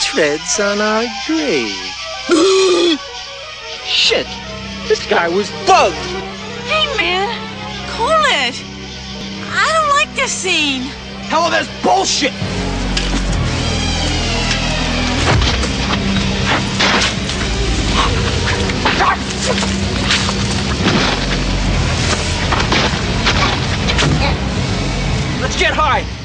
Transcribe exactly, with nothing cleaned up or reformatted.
treads on our grave. Shit! This guy was bugged! Hey, man! Cool it! I don't like this scene! Hell of this bullshit! Let's get high!